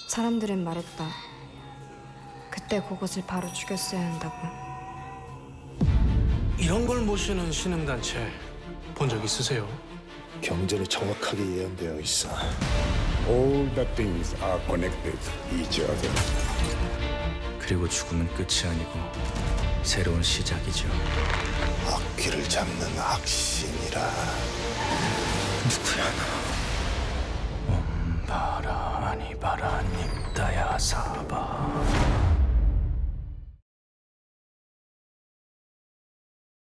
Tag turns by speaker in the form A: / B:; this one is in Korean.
A: 사람들은 말했다. 그때 그것을 바로 죽였어야 한다고.
B: 이런 걸 모시는 신흥단체 본 적 있으세요?
C: 경전이 정확하게 예언되어 있어.
D: All the things are connected each other.
E: 그리고 죽음은 끝이 아니고 새로운 시작이죠.
C: 악귀를 잡는 악신이라.
E: 누구야 너? 옴바라 아니바라 닙다야 사바.